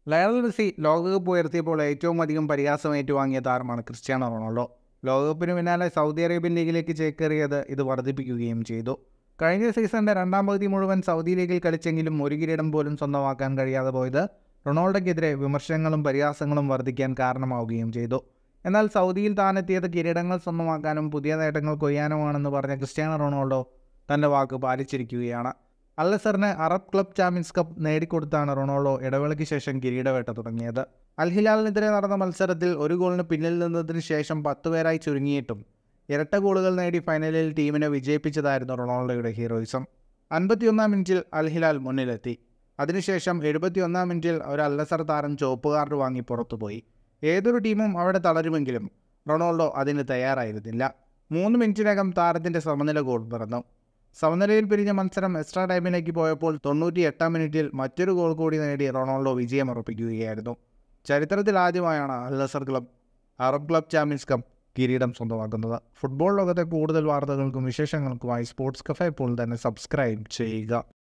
Lionel Messi ലോകകപ്പ് ഉയർത്തിയപ്പോൾ ഏറ്റവും അധികം പരിഹാസം ഏറ്റുവാങ്ങിയ താരമാണ് ക്രിസ്ത്യാനോ റൊണാൾഡോ. ലോകകപ്പിന് പിന്നാലെ സൗദി അറേബ്യൻ ലീഗിലേക്ക് ചേക്കേറിയത് ഇത് വർദ്ധിപ്പിക്കുകയും ചെയ്തു. കഴിഞ്ഞ സീസണിൻ്റെ രണ്ടാം പകുതി മുഴുവൻ സൗദി ലീഗിൽ കളിച്ചെങ്കിലും ഒരു കിരീടം പോലും സ്വന്തമാക്കാൻ കഴിയാതെ പോയത് റൊണാൾഡോയ്ക്കെതിരെ വിമർശനങ്ങളും പരിഹാസങ്ങളും വർദ്ധിക്കാൻ കാരണമാവുകയും ചെയ്തു. എന്നാൽ സൗദിയിൽ താനെത്തിയത് കിരീടങ്ങൾ സ്വന്തമാക്കാനും പുതിയ നേട്ടങ്ങൾ കൊയ്യാനുമാണെന്ന് പറഞ്ഞ ക്രിസ്ത്യാനോ റൊണാൾഡോ തൻ്റെ വാക്ക് പാലിച്ചിരിക്കുകയാണ്. അൽ നസറിന് അറബ് ക്ലബ് ചാമ്പ്യൻസ് കപ്പ് നേടിക്കൊടുത്താണ് റൊണാൾഡോ ഇടവേളയ്ക്ക് ശേഷം കിരീടവേട്ട തുടങ്ങിയത്. അൽ ഹിലാലിനെതിരെ നടന്ന മത്സരത്തിൽ ഒരു ഗോളിന് പിന്നിൽ നിന്നതിന് ശേഷം 10 പേരായി ചുരുങ്ങിയിട്ടും ഇരട്ട ഗോളുകൾ നേടി ഫൈനലിൽ ടീമിനെ വിജയിപ്പിച്ചതായിരുന്നു റൊണാൾഡോയുടെ ഹീറോയിസം. 51-ാം മിനിറ്റിൽ അൽ ഹിലാൽ മുന്നിലെത്തി. അതിനുശേഷം 71-ാം മിനിറ്റിൽ ഒരു അൽ നസർ താരം ചുവപ്പ് കാർഡ് വാങ്ങി പുറത്തുപോയി. ഏതൊരു ടീമും അവിടെ തളരുമെങ്കിലും റൊണാൾഡോ അതിന് തയ്യാറായിരുന്നില്ല. 3 മിനിറ്റിനകം താരത്തിൻ്റെ സമനില ഗോൾ പിറന്നു. സമനിലയിൽ പിരിഞ്ഞ മത്സരം എക്സ്ട്രാ ടൈമിലേക്ക് പോയപ്പോൾ 98-ാം മിനിറ്റിൽ മറ്റൊരു ഗോൾ കൂടി നേടി റൊണാൾഡോ വിജയമുറപ്പിക്കുകയായിരുന്നു. ചരിത്രത്തിൽ ആദ്യമായാണ് Al Nassr club Arab club champions cup കിരീടം സ്വന്തമാക്കുന്നത്. ഫുട്ബോൾ ലോകത്തെ കൂടുതൽ വാർത്തകൾക്കും വിശേഷങ്ങൾക്കുമായി സ്പോർട്സ് കഫേ ഇപ്പോൾ തന്നെ സബ്സ്ക്രൈബ് ചെയ്യുക.